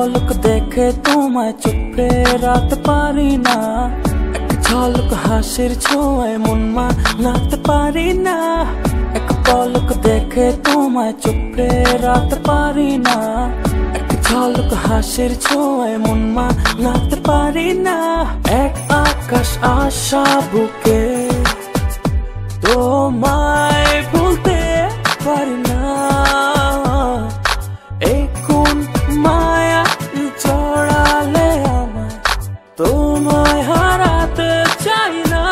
পলক দেখে তোমায় চোখে রাতে পারি না, এক ঝলক হাসির ছোঁয়ায় মন মানাতে পারি না। এক পলক দেখে তোমায় চোখে রাতে পারি না, এক ঝলক হাসির ছোঁয়ায় মন মানাতে পারি না। এক আকাশ আশা বুকে তোমায় ভুলতে পারি না, এই কোন মায়া জড়ালে আমায়, তোমায় হারাতে চাই না।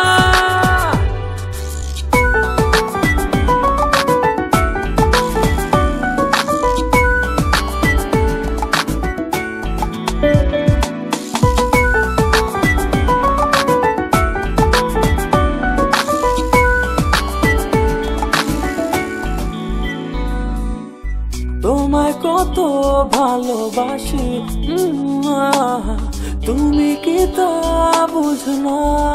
তোমায় কত ভালোবাসি, তুমি কি তা বুঝো না?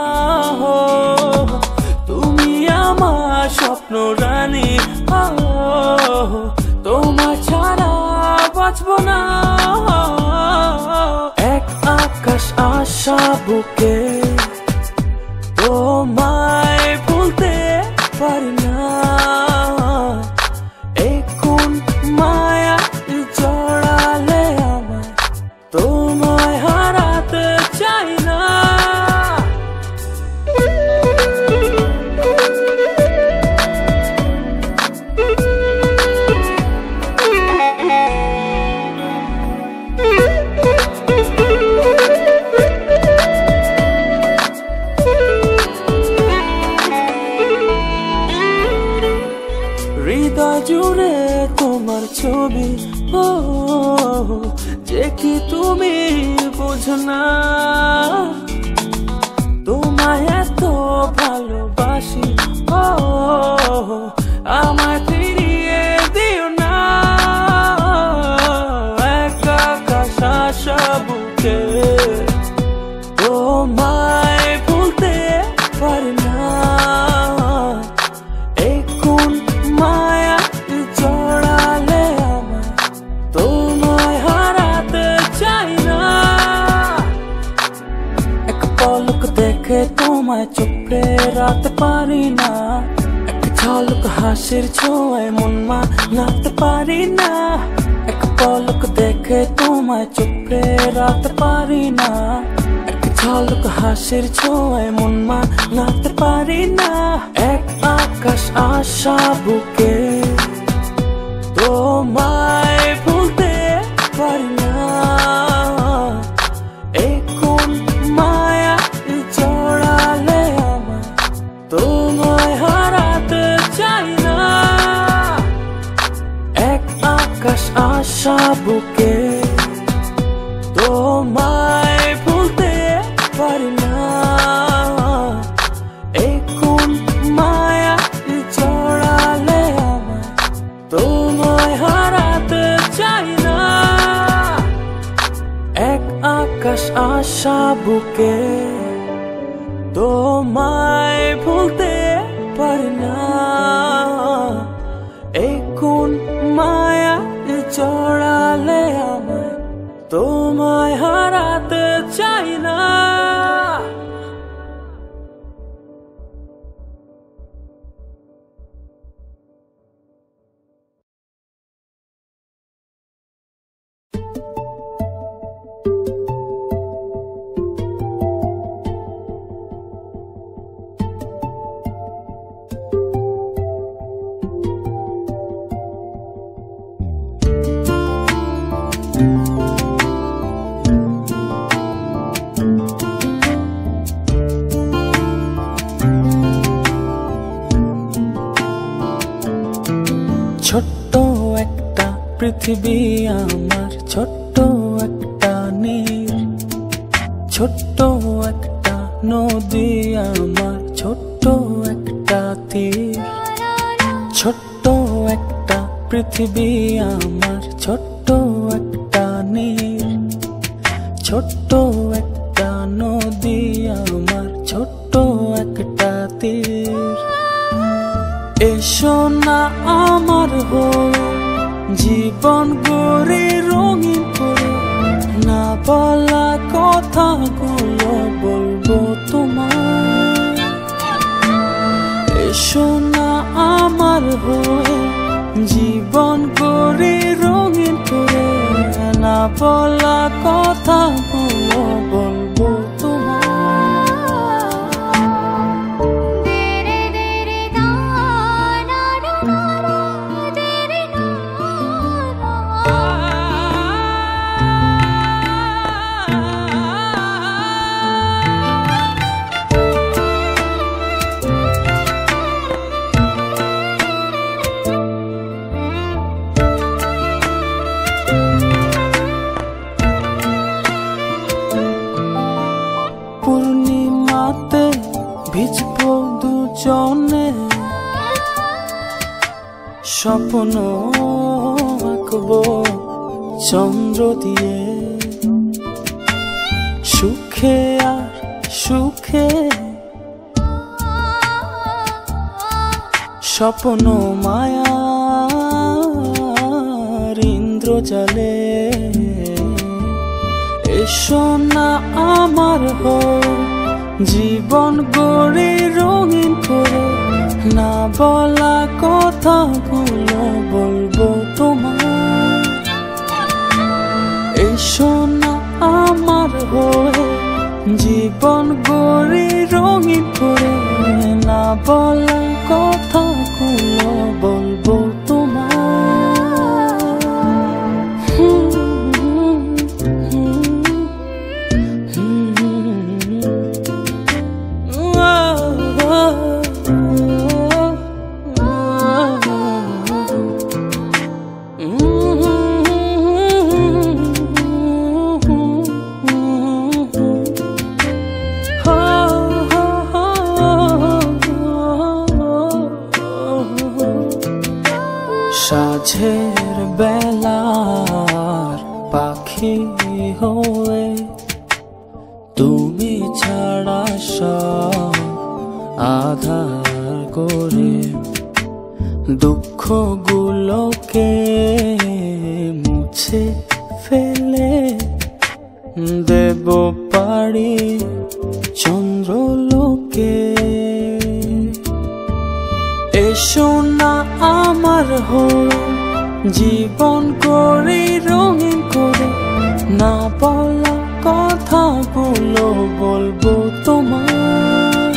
তুমি আমার স্বপ্ন রানী, তোমার ছাড়া বাঁচব না। এক আকাশ আশা বুকে তোমায় ভুলতে পারি না, এই কোন মায়া জড়ালে আমায়, তোমায় হারাতে চাই না। হৃদয় জুড়ে তোমার ছবি, যে কি তুমি বোঝো না? তোমায় এত ভালোবাসি, আমায় ফিরিয়ে দিও না। এক আকাশ আশা বুকে তোমায় ভুলতে পারি না, এই কোন মায়া জড়ালে আমায়, তোমায় হারাতে চাই না। এক পলক দেখে তোমায় চোখে রাতে পারি না, এক ঝলক হাসির ছোঁয়ায় মন মানাতে পারি না। এক পলক দেখে তোমায় চোখে রাতে পারি না, এক ঝলক হাসির ছোঁয়ায় মন মানাতে পারি না। এক আকাশ আশা বুকে তোমায় ভুলতে পারি না, এই কোন মায়া জড়ালে আমায়, তোমায় হারাতে চাই না। এক আকাশ আশা বুকে তোমায় ভুলতে পারি না, এই কোন মায়া জড়ালে আমায়, তোমায় হারাতে চাই না। এক আকাশ আশা বুকে তোমায় ভুলতে পারি না, এই কোন মায়া জড়ালে আমায়, তোমায় হারাতে চাই না। ছোট্ট একটা পৃথিবী আমার, ছোট্ট একটা নীর, ছোট্ট একটা নদী আমার, ছোট্ট একটা তীর। ছোট্ট একটা পৃথিবী আমার, ছোট্ট একটা নীর, ছোট্ট একটা নদী আমার, ছোট্ট একটা তীর। এসো না আমার হয়ে জীবন গড়ে রঙিন করে, বলা কথাগুলো বলবো তোমায়। এসো না আমার হয়ে জীবন গড়ি রঙিন করে, না বলা কথাগুলো বলবো তোমায়। পূর্ণিমাতে ভিজবো দুজনে, স্বপ্ন আঁকবো চন্দ্র দিয়ে। সুখে আর সুখে স্বপ্ন মায়ার ইন্দ্রজালে। এসো না আমার হয়ে জীবন গড়ি রঙিন করে, না বলা কথাগুলো বলবো তোমায়। এসো না আমার হয়ে জীবন গড়ি রঙিন করে, না বলা কথাগুলো বলবো তোমায়। সাঝের বেলার পাখি হয়ে তুমি ছাড়া সব আধার করে, দুঃখগুলোকে মুছে ফেলে দেব পারি চন্দ্রলোকে। এসো না আমার হয়ে জীবন গড়ি রঙিন করে, না বলা কথাগুলো বলবো তোমায়।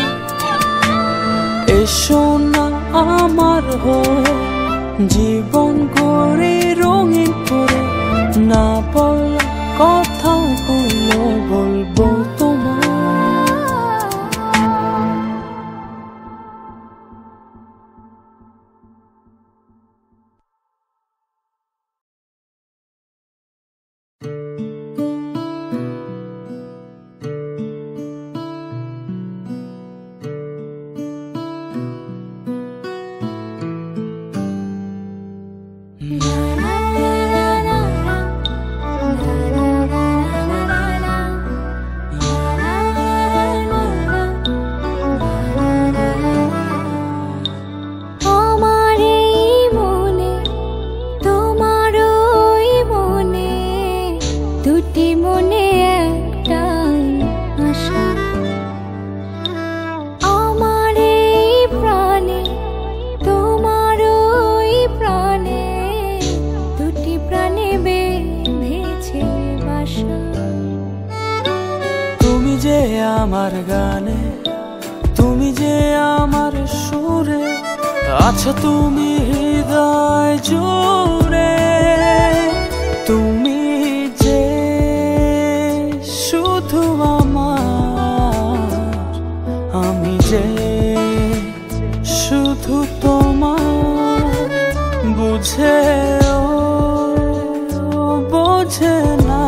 এসো না আমার হয়ে জীবন গড়ি রঙিন করে, না বলা কথাগুলো বলবো তোমায়। আমার গানে তুমি যে আমার সুরে আছো, তুমি হৃদয় জুড়ে। তুমি যে শুধু আমার, আমি যে শুধু তোমার। বুঝে বোঝে না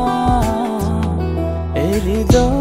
এই হৃদয়।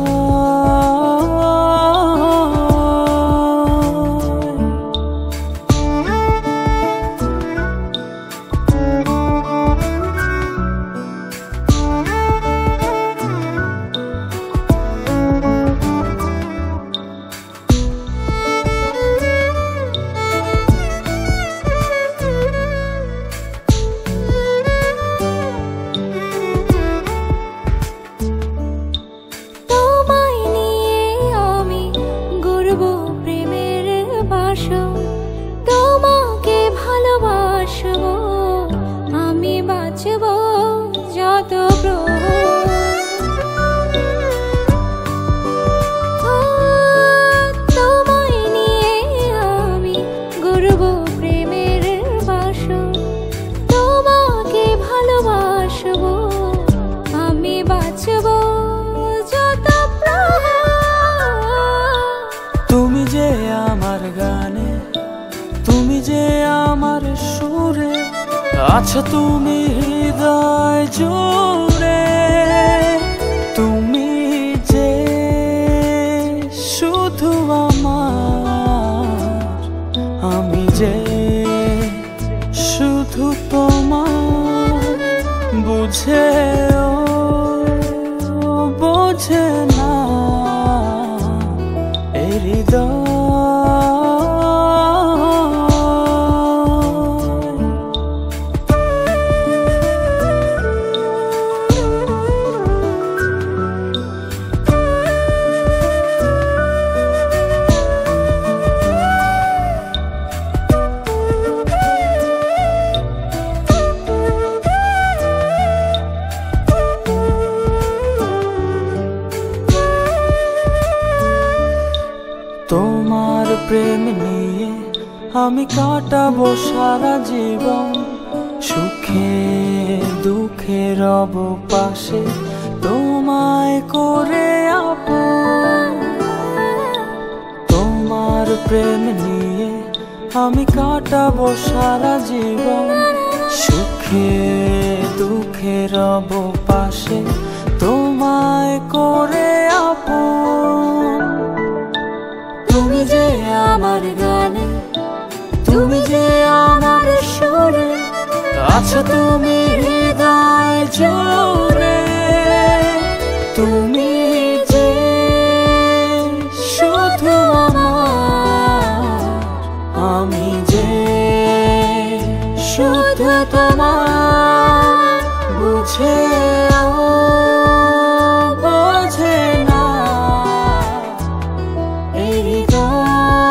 আছো তুমি হৃদয় জুড়ে, তুমি যে শুধু আমার, আমি যে শুধু তোমার। বুঝেও বোঝে না এই হৃদয়। তোমার প্রেম নিয়ে আমি কাটাবো সারা জীবন, সুখে দুঃখে রব পাশে তোমায় করে আপন। তোমার প্রেম নিয়ে আমি কাটাবো সারা জীবন, সুখে দুঃখে রব পাশে তোমায় করে আপন। তুমি যে আমার গানে, তুমি যে আমার সুরে, আছো তুমি হৃদয় জুড়ে, তুমি যে শুধু আমার, আমি যে শুধু তোমার। বুঝেও বোঝে না এই হৃদয়।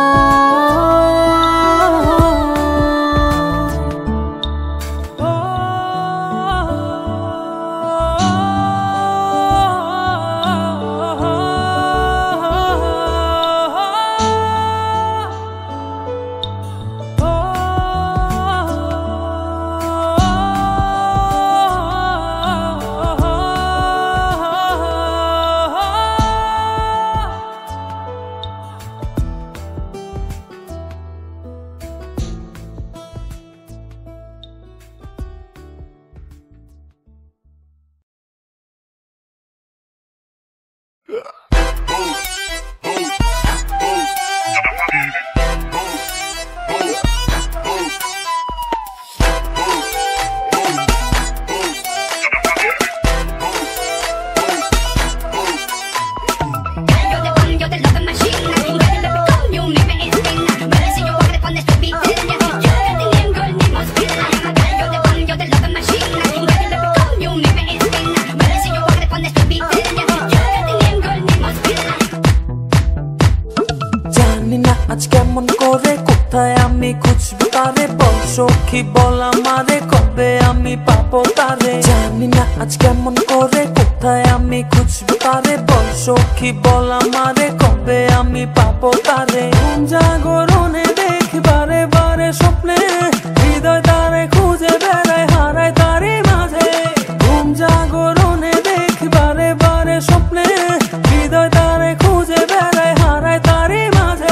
আজ কেমন করে কোথায় আমি খুঁজবো তারে, বল সখী বল আমারে কবে আমি পাবো তারে। জানি না আজ কেমন করে কোথায় আমি খুঁজবো তারে, বল সখী বল আমারে কবে আমি পাবো তারে। ঘুম জাগরণে দেখি বারে বারে স্বপ্নে, হৃদয় তারে খুঁজে বেড়ায় হারায় তারি মাঝে। ঘুম জাগরণে দেখি বারে বারে স্বপ্নে, হৃদয় তারে খুঁজে বেড়ায় হারায় তারি মাঝে।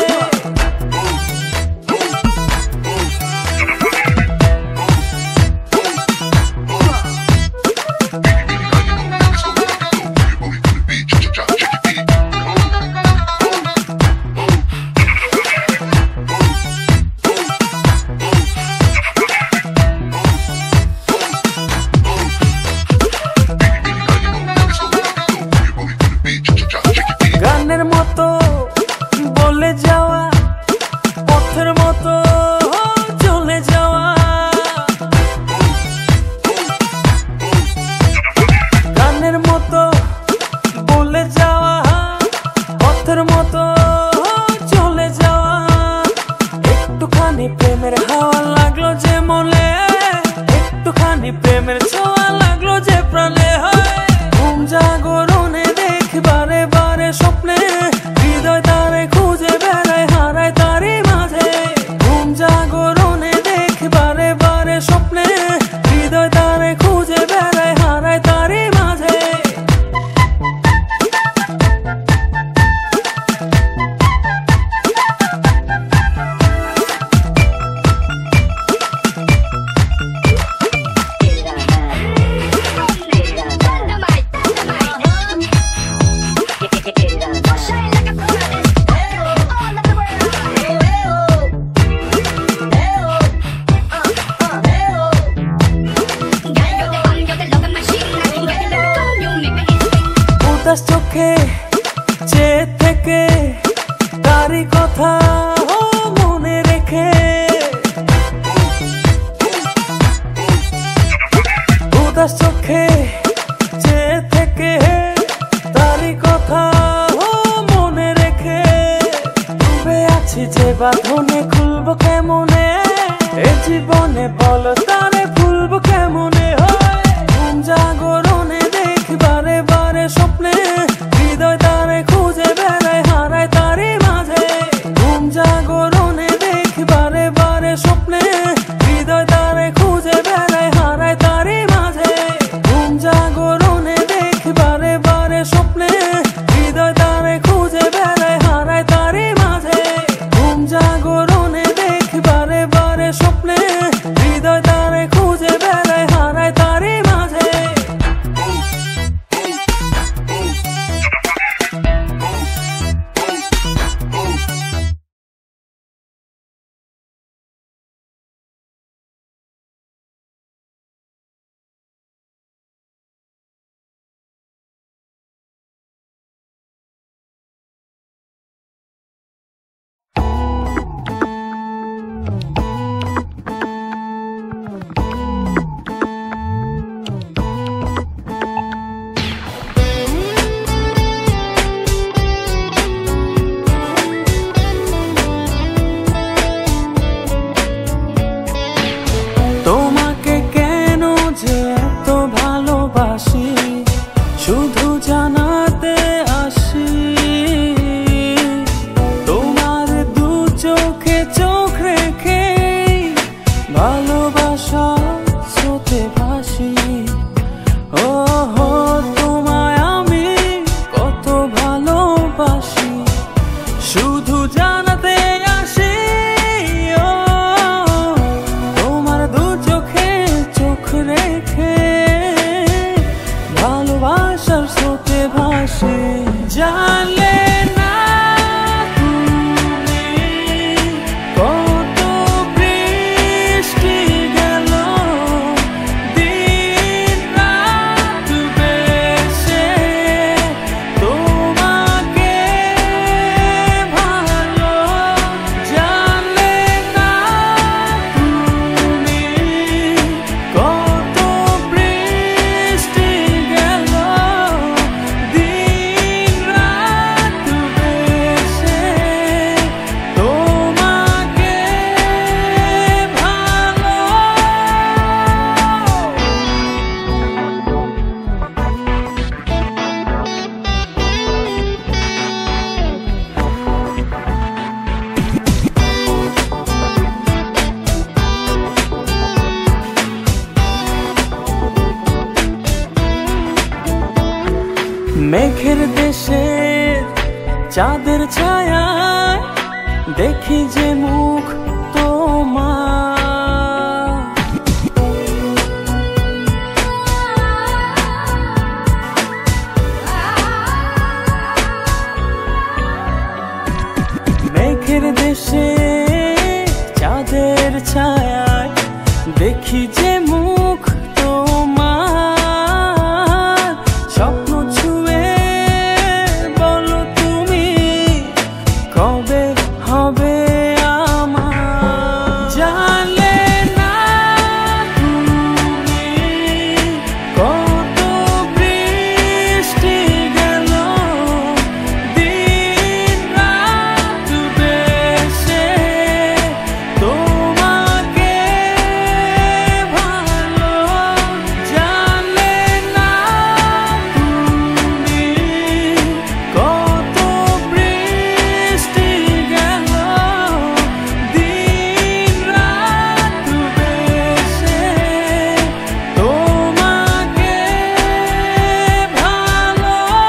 উদাস চোখে চেয়ে থেকে তারই কথা মনে রেখে, উদাস চোখে চেয়ে থেকে তারই কথা মনে রেখে, ডুবে আছি যে বাঁধনে খুলবো কেমনে এ জীবনে, বলো তারে ভুলবো কেমনে। ঘুম জাগরণে দেখি বারে বারে স্বপ্নে, হৃদয় তারে খুঁজে বেড়ায় হারায় তারই মাঝে। ঘুম জাগরণে দেখি বারে বারে স্বপ্নে, হৃদয় তারে খুঁজে বেড়ায় হারায় তারই মাঝে। ঘুম জাগরণে দেখি বারে বারে স্বপ্নে, হৃদয় তারে খুঁজে বেড়ায় হারায় তারই মাঝে। ঘুম জাগরণে দেখি বারে বারে স্বপ্নে, হৃদয় তারে খুঁজে বেড়ায় হারায় তারই মাঝে। তোমাকে কেন যে এত ভালোবাসি শুধু জানাতে আসি, তোমার দু চোখে চোখ রেখে ভালোবাসা স্রোতে ভাসি। ও হো তোমায় আমি কত ভালোবাসি শুধু জানাতে আসি। ও তোমার দু চোখে চোখ রেখে ভালোবাসার স্রোতে ভাসি। জানলে না তুমি কত বৃষ্টি গেল দিন রাত বেশে, তোমাকে ভালো জানলে না তুমি কত বৃষ্টি গেল দিন রাত বেশে, তোমাকে ভালো। মেঘের দেশে চাঁদের ছায়ায় দেখি যে মুখ তোমার, মেঘের দেশে চাঁদের ছায়ায় দেখি যে মুখ তোমার। স্বপ্ন ছুঁয়ে বলো তুমি কবে হবে আমার। জানলে না তুমি কত বৃষ্টি গেল দিন রাত বেশে, তোমাকে ভালো জানলে না তুমি কত বৃষ্টি গেল দিন রাত বেশে, তোমাকে ভালো।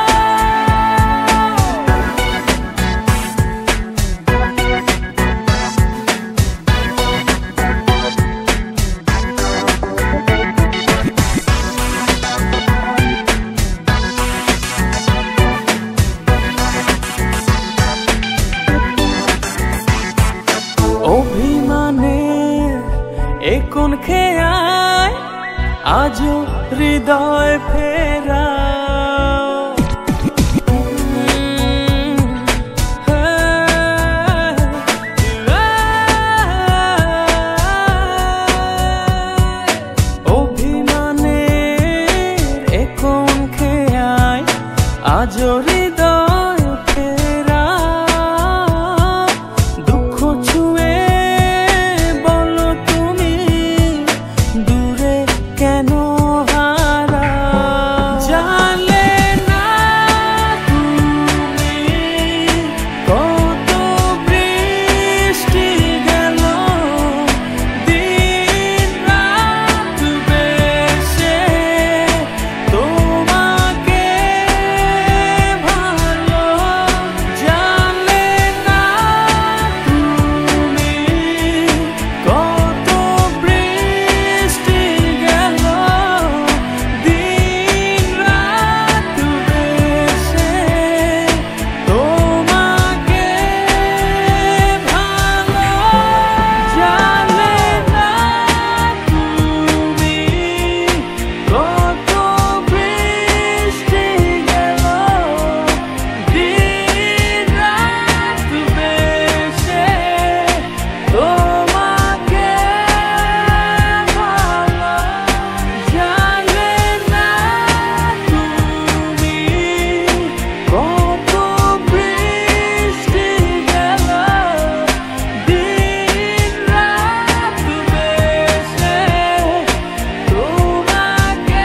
অভিমানের এ কোন খেয়ায় আজও হৃদয় ফেরা, আজও হৃদয় ফেরা দুঃখ ছুঁয়ে বলো তুমি দূরে কেন হারা জানলে না তুমি কত বৃষ্টি গেল দিন রাত বেশে তোমাকে ভালো জানলে না তুমি কত বৃষ্টি গেল দিন রাত বেশে তোমাকে ভালো জানলে না তুমি কত বৃষ্টি গেল দিন রাত বেশে তোমাকে ভালো জানলে না তুমি কত বৃষ্টি গেল দিন রাত বেশে তোমাকে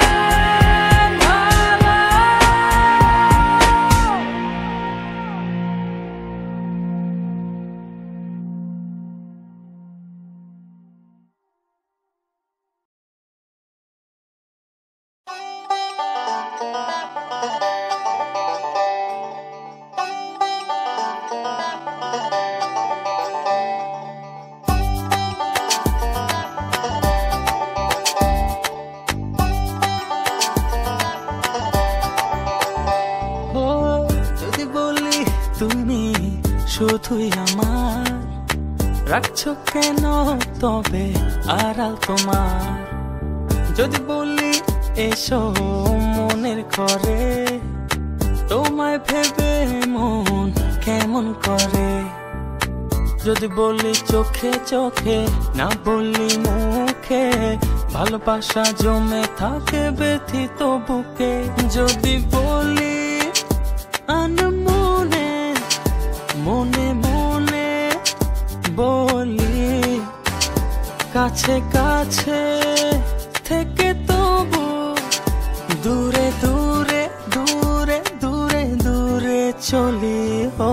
ও যদি বলি তুমি শুধুই আমার রাখছো কেন তবে আড়াল তোমার যদি বলি এসো মনের ঘরে তোমায় ভেবে মন কেমন করে যদি বলি চোখে চোখে না বললি মুখে ভালোবাসা জমে থাকে ব্যথিত বুকে যদি বলি আনমনে মনে মনে বলি কাছে কাছে থেকে তবু দূরে দূরে দূরে দূরে দূরে চলি ও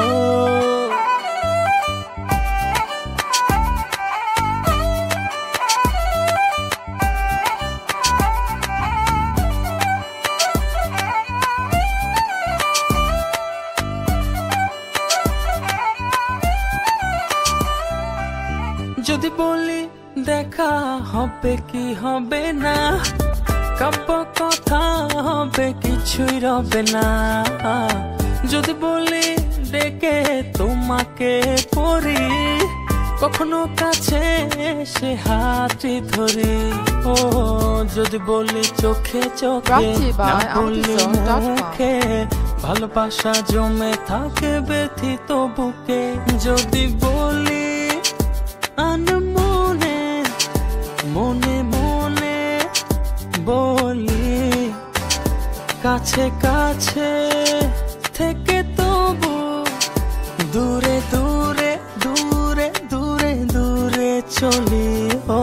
যদি বলি দেখা হবে কি হবে না কাব্য কথা হবে কিছুই রবে না যদি বলি ডেকে তোমাকে পড়ি কখনো কাছে সে হাতটি ধরি ও যদি বলি চোখে চোখে না বললি মুখে ভালোবাসা জমে থাকে ব্যথিত বুকে যদি বলি আনমনে মনে মনে বলি কাছে কাছে থেকে তবু দূরে দূরে দূরে দূরে দূরে চলি ও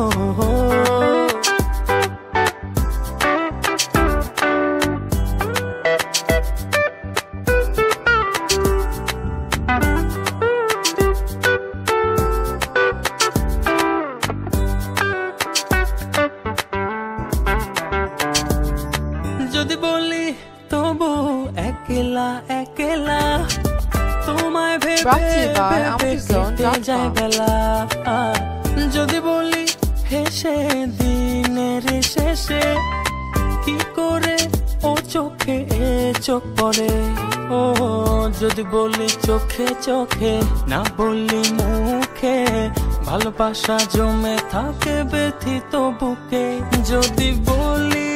যদি বলি তবু একলা একলা তোমায় ভেবে কেটে যায় বেলা যদি বলি হেসে দিনের শেষে কি করে ও চোখে এ চোখ পড়ে ও যদি বলি চোখে চোখে না বললি মুখে ভালোবাসা জমে থাকে ব্যথিত বুকে যদি বলি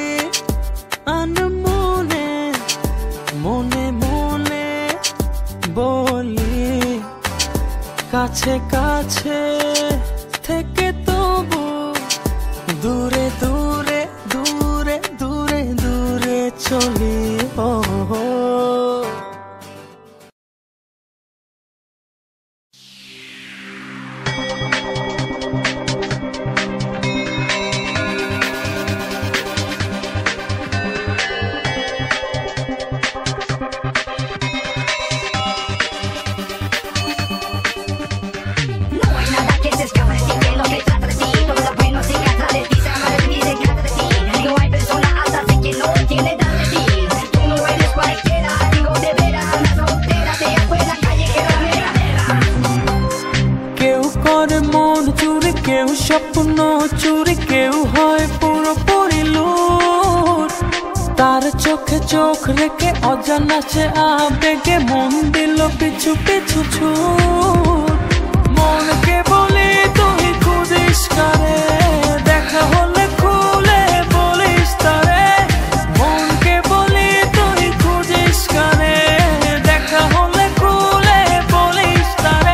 আনমনে মনে মনে বলি কাছে কাছে থেকে তবু দূরে দূরে দূরে দূরে দূরে চলি স্বপ্ন চুরি কেউ হয় পুরোপুরি লুট তার চোখে চোখ রেখে অজানা সে আবেগে মন দিল পিছু পিছু ছুট মনকে বলি তুই খুঁজিস কারে দেখা হলে খুলে বলিস তারে মনকে বলি তুই খুঁজিস কারে দেখা হলে খুলে বলিস তারে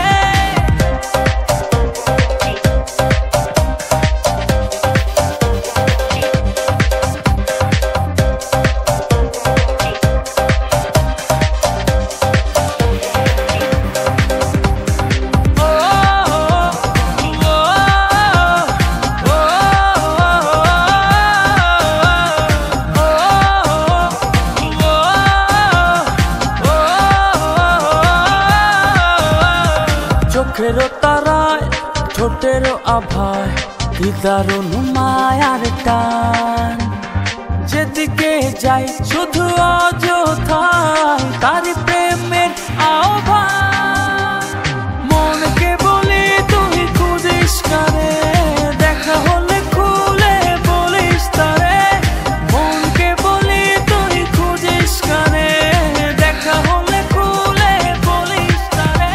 চোখেরও তারায় ঠোঁটেরও আভায় কি দারুণ মায়ার টান যেদিকে যাই শুধু অযথায় তারি প্রেমের আহ্বান মনকে বলি তুই খুঁজিস কারে দেখা হলে খুলে বলিস তারে মনকে বলি তুই খুঁজিস কারে দেখা হলে খুলে বলিস তারে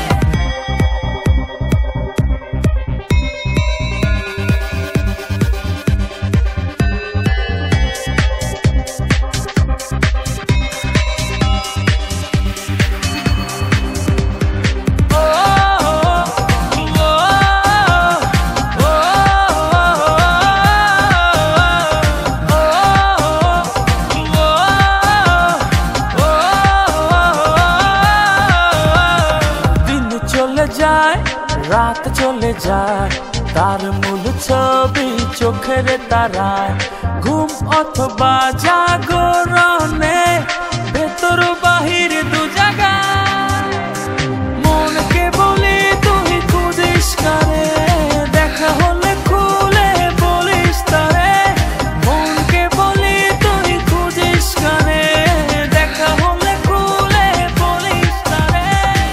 রাত চলে যায় তার মূল ছবি চোখের তারায় ঘুম অথবা জাগরণে ভেতর বাহির দু জায়গায় মনকে বলি তুই খুঁজিস কারে দেখা হলে খুলে বলিস তারে মনকে বলি তুই খুঁজিস কারে দেখা হলে খুলে বলিস তারে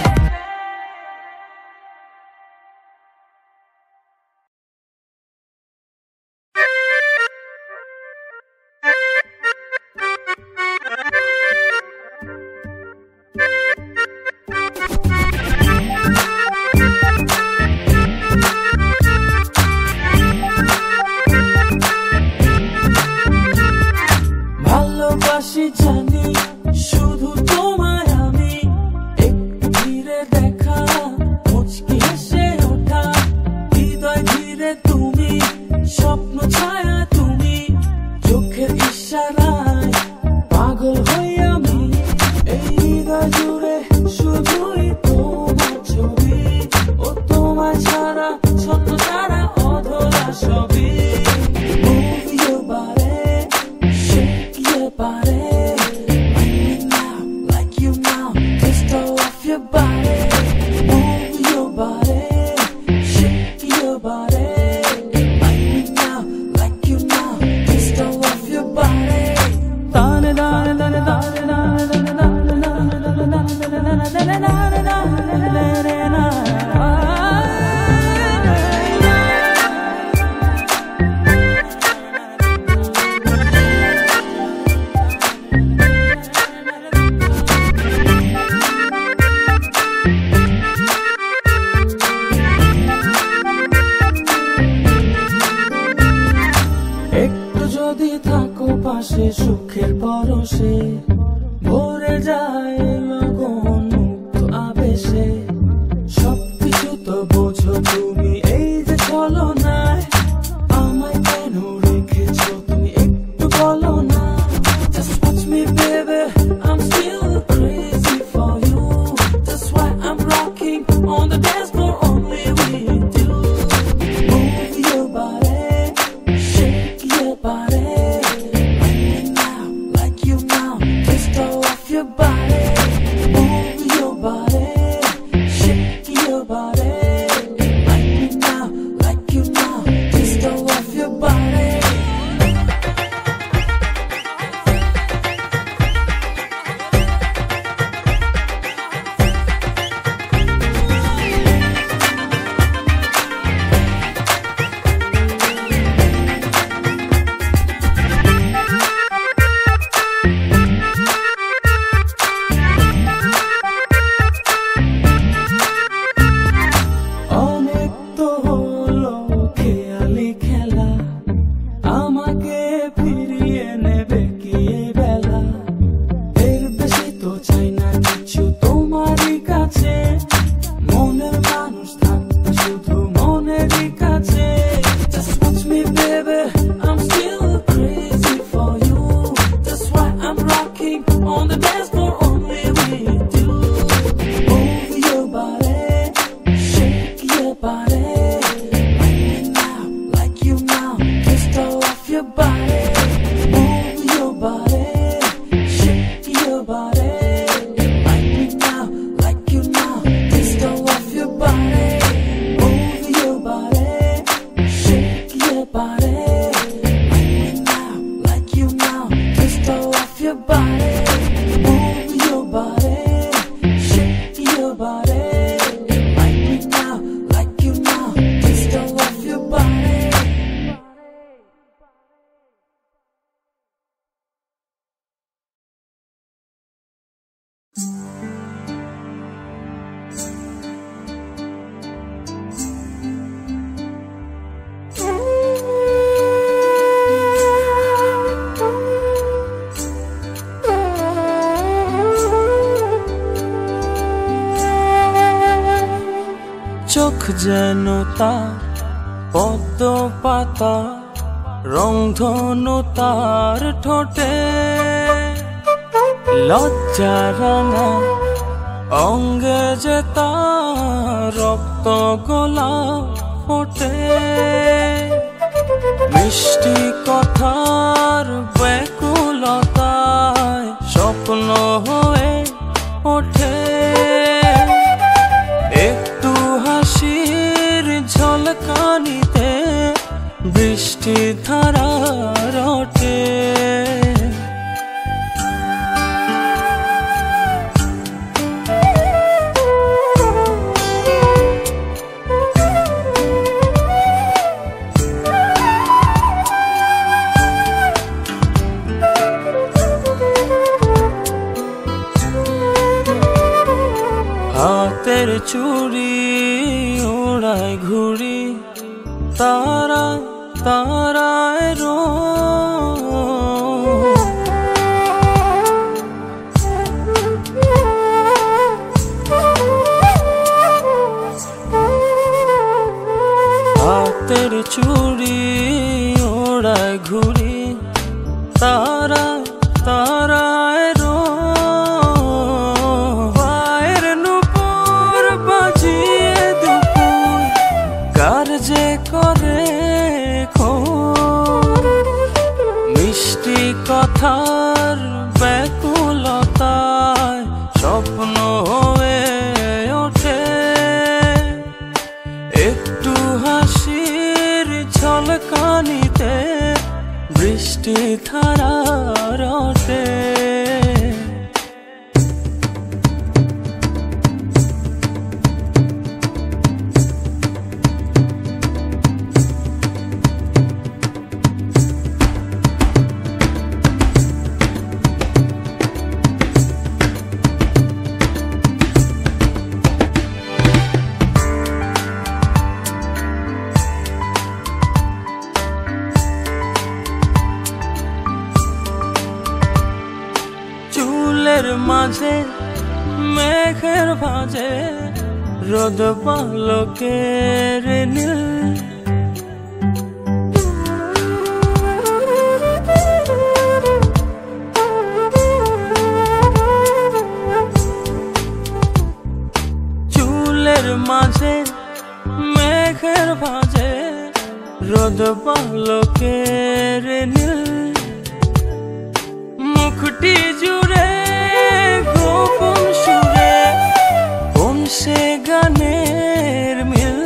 ভালোবাসি জানি শুধু তোমায় আমি একটু ধীরে দেখা মুচকি হেসে ওঠা হৃদয় ধীরে তুমি স্বপ্ন ছায়া তুমি চোখের ইশারায় পাগল হই আমি এই হৃদয় জুড়ে শুধুই তোমার ছবি ও তোমার ছাড়া ছোট ছাড়া অধরা ছবি Move your body, shake your body, like me now, like you now, twist off your body. Move your body, shake your body, like me now, like you now, twist off your body. Dane dane dane dane dane dane dane dane dane dane dane. একটু যদি থাকো পাশে সুখের পরশে ভরে যায় লগন মুক্ত আবেশে সবকিছু তো বোঝো তুমি এই যে ছলনায় আমায় কেন রেখেছো তুমি একটু বলো না Just watch me baby the dance floor only with you. Move your body, shake your body, like me now, like you now, twist all of your body. Move your body, shake your body, like me now, like you now, twist all of your body. Move your body, shake your body, like me now, like you now, twist all of your body. Move your body, shake your body, like me now, like you now, twist all of your body. চোখ যেন তার পদ্ম পাতা, রংধনু তার ঠোঁটে, লজ্জা রাঙা অঙ্গে যে তার রক্ত গোলাপ ফোটে। মিষ্টি কথার ব্যাকুলতায় স্বপ্ন হয়ে ওঠে, একটু হাসির ঝলকানিতে বৃষ্টি ধারা রটে। হাতের চুড়ি ওড়ায় ঘুড়ি, তারা তারায় হাতের চুড়ি ওড়ায় ঘুড়ি, তারা তারায় যে করে মিষ্টি কথার ব্যাকুলতায় স্বপ্ন হয়ে ওঠে, একটু হাসির ঝলকানিতে বৃষ্টি ধারা রটে। মাঝে মেঘের ভাঁজে রোদ পালকের নীল, চুলের মাঝে মেঘের ভাঁজে রোদ পালকের নীল, মুখটি জুড়ে গোপন সুরে কোন সে গানের মিল,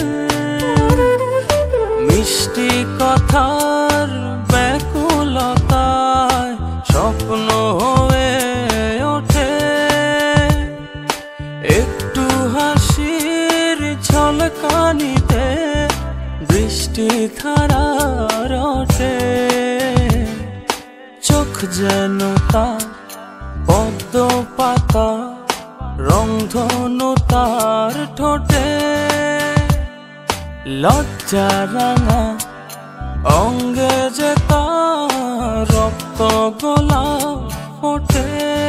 মিষ্টি কথার ব্যাকুলতায় স্বপ্ন হয়ে ওঠে, একটু হাসির ঝলকানিতে বৃষ্টি ধারা রটে। চোখ যেন তার পদ্ম পাতা, রংধনু তার ঠোঁটে, লজ্জা রাঙা অঙ্গে যে তার রক্ত গোলাপ ফোটে,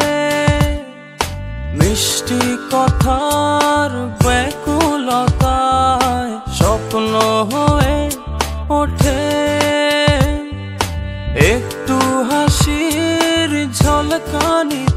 মিষ্টি কথার ব্যাকুলতায় স্বপ্ন হয়ে ওঠে, একটু হাসির ঝলকানি